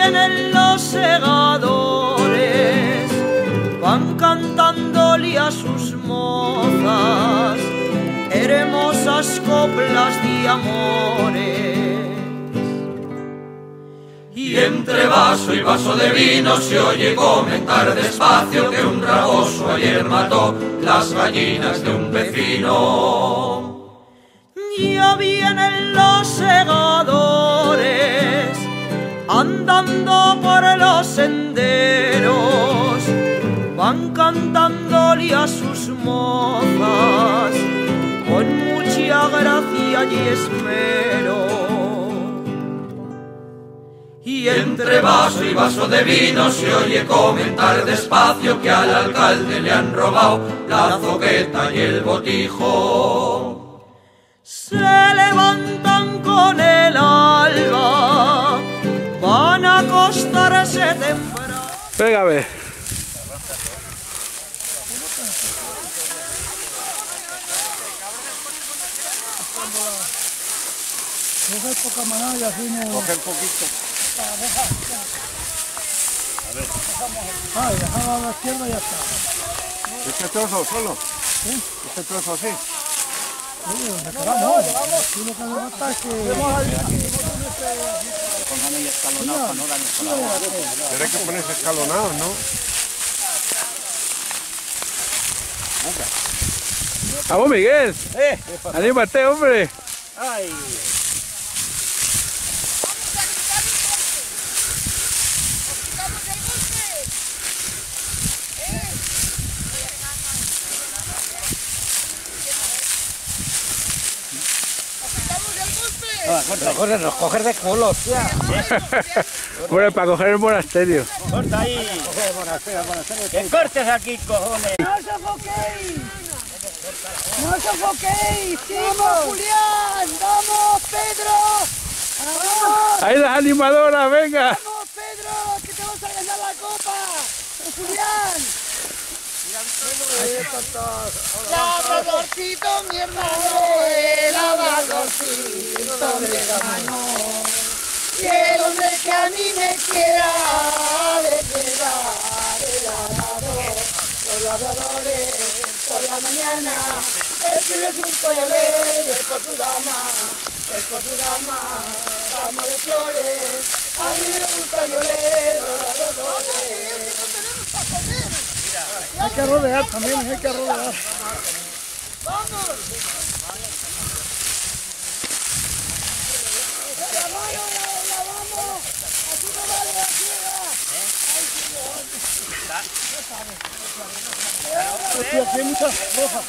vienen los segadores, van cantándole a sus mozas hermosas coplas de amores. Y entre vaso y vaso de vino se oye comentar despacio que un raboso ayer mató las gallinas de un vecino. Ya vienen los segadores andando por los senderos, van cantándole a sus mozas con mucha gracia y esmero. Y entre vaso y vaso de vino se oye comentar despacio que al alcalde le han robado la zoqueta y el botijo. Se levantan con el alba, van a acostarse temprano. Venga, a ver. Coger poca manada y así no... Coger poquito. A ver. Ah, y dejarlo a la izquierda y ya está. ¿Este trozo solo? ¿Sí? ¿Este trozo así? Sí, donde queramos. Aquí lo que me falta es que... Póngame ya escalonado para no darnos con la boca. Tienes que ponerse escalonado, ¿no? Vamos, Miguel. Anímate, hombre. ¡Ay! Coger de culo, tía. Bueno, para coger el monasterio. Corta ahí. Que cortes aquí, cojones. ¡No sofoquéis! ¡No sofoquéis, chicos! ¡Vamos, Julián! ¡Vamos, Pedro! ¡Vamos! Ahí las animadoras, venga. ¡Vamos, Pedro! ¡Que te vas a ganar la copa! ¡Julián! Labradorcito, mi hermano, el labradorcito, mi hermano. Y el hombre que a mí me quiera, de quedar el labrador. Los labradores por la mañana, escribes un coyolé, el cotudama, ramo de flores. A mí me gusta llorar, los labradores. Hay que rodear también, hay que rodear. ¡Vamos! ¡La vamos! ¡Así no vale la ciega! Hostia, aquí hay muchas rojas.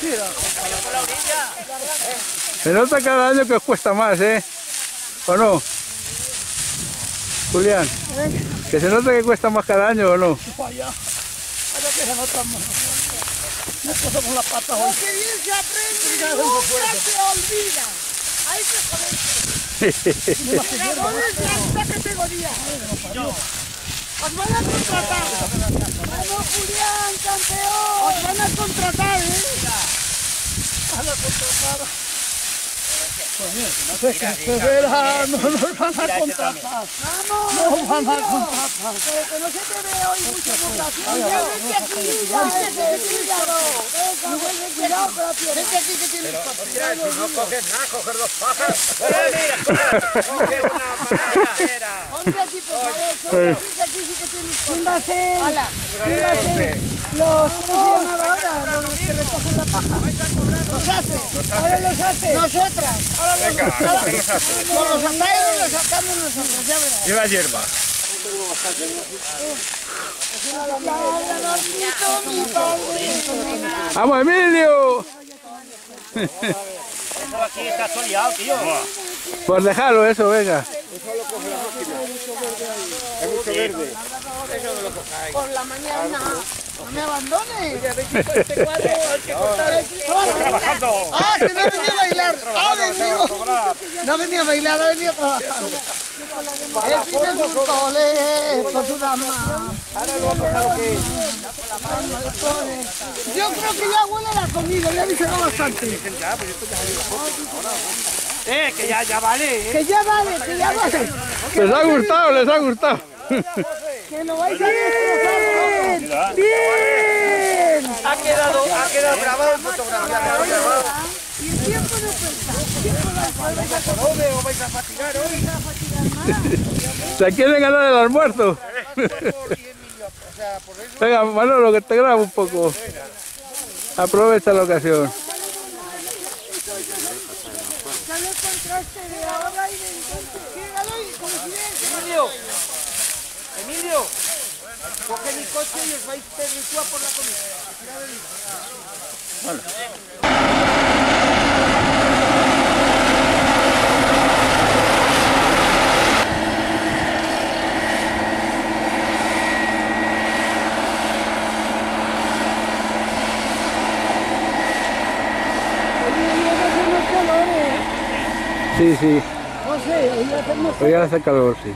Se nota cada año que os cuesta más, ¿eh? ¿O no? Julián, que se nota que cuesta más cada año, ¿o no? Vaya que se notan más. No pasamos las patas hoy. ¡Qué bien se aprende! ¡Nunca se olvida! ¡Hay que joderse! ¡De esta categoría! ¡Os van a contratar! ¡Vamos, Julián, campeón! ¡Os van a contratar, eh! ¡Van a contratar! Pues bien, no sé qué se verá, no nos van a contratar. ¡Vamos! ¡Nos van a contratar! Que no se te ve hoy mucha vocación. ¡Ya vete aquí! ¡Ya vete cuidado! ¡Cuidado con la pierna! ¡Vete aquí que tienes patas! Si no coges nada, coger dos pájaros. Mira, coge una manera. Ponte aquí, por favor. Ponte aquí sí que tienes patas. ¿Quién va a ser? ¿Quién va a ser? Los... ¿Cómo se llamaba ahora? Los que recogen la paja. Los hace. Ahora los hace. Nosotras. Venga, Con los andairos los sacamos nosotros, ya verás. lleva hierba. ¡Vamos, Emilio! Eso aquí está soleado, tío. Pues déjalo eso, venga. Es mucho verde. Por la mañana. No me abandones. Trabajando. Ah, que no venía a bailar. Ah, venido. No venía a bailar, ha venido a trabajar. El primer cole por su dama. Yo creo que ya huele la comida, ya he visto bastante. Que ya vale, Que ya vale, que ya vale. Les ha gustado, les ha gustado. Que lo vais a destrozar. Bien. Ha quedado grabado en fotografía. Y el tiempo no cuenta. El tiempo no cuenta. ¿O vais a fatigar hoy? ¿Se quieren ganar el almuerzo? Venga, Manolo, que te grabo un poco. Aprovecha la ocasión. Sale el contraste de ahora y de entonces. Quédalo y coincidencia. Emilio, coge mi coche y os vais Pedro y tú a por la comida. Sí, sí. No sé, hoy hacemos... Hoy hace calor, sí.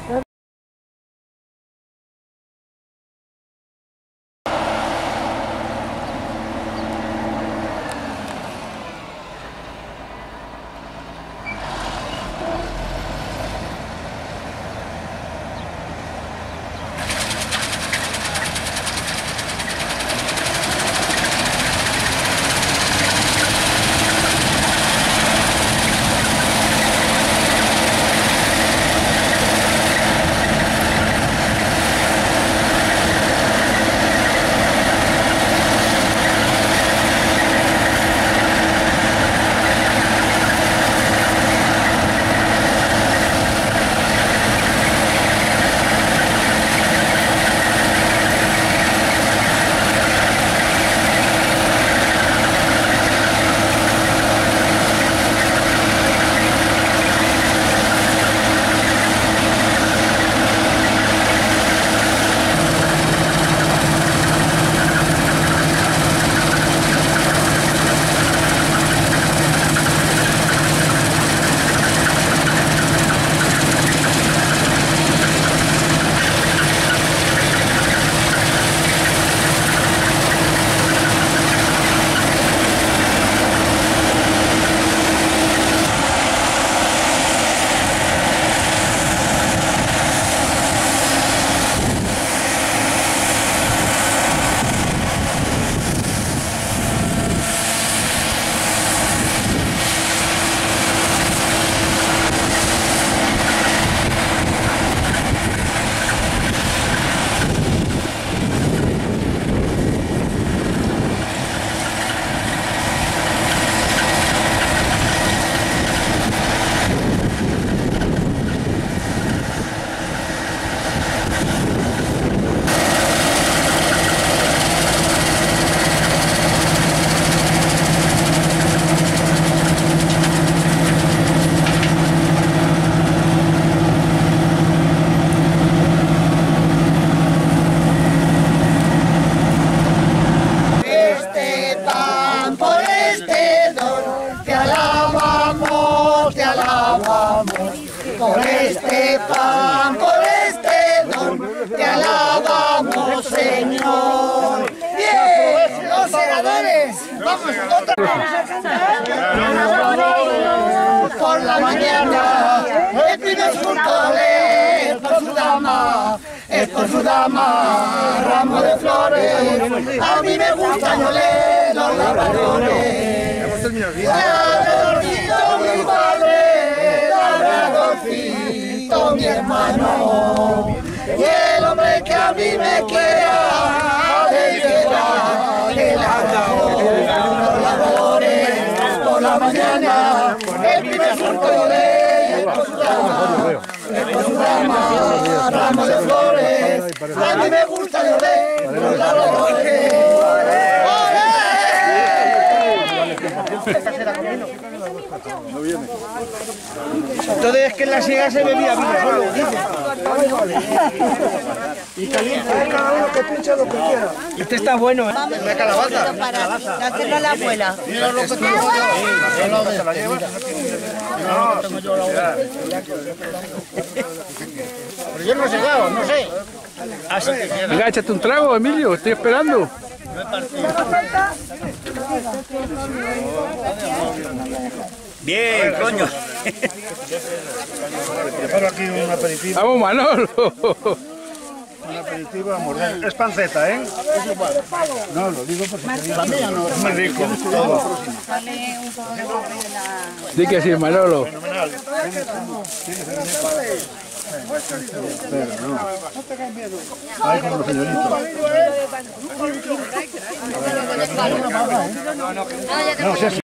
Por este pan, por este don, te alabamos, Señor. Bien, los senadores, vamos otra vez a cantar. Por la mañana, el primer fruto es por su dama. Es por su dama, ramo de flores. A mí me gustan los labradores. Labradorcito mi padre, labradorcito mi hermano. Y el hombre que a mí me quiera, le lleva el labrador. Los labradores por la mañana, el primer fruto es por su dama. Es por su dama, ramo de flores. A mí me gusta los labradores. Entonces es que en la siega se bebía vino solo, dice. Y caliente, cada uno que pinche lo que quiera. Este está bueno, ¿eh? La calabaza. Para hacerlo a la abuela. Mira lo que te lo ¿te la llevas? No, tengo yo la abuela. Pero yo no he llegado, no sé. Venga, échate un trago, Emilio, estoy esperando. Bien, coño. Preparo aquí un aperitivo. Vamos, Manolo. Un aperitivo a morder. Es panceta, ¿eh? No, lo digo porque sería muy rico. Vale un poco de la... Di que sí, Manolo. Fenomenal. Ay, como los señoritos. No, sí,